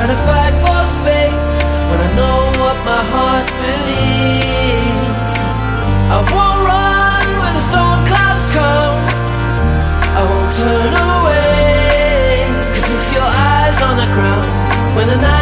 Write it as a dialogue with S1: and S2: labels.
S1: to fight for space when I know what my heart believes. I won't run when the storm clouds come, I won't turn away, 'cause if your eyes on the ground when the night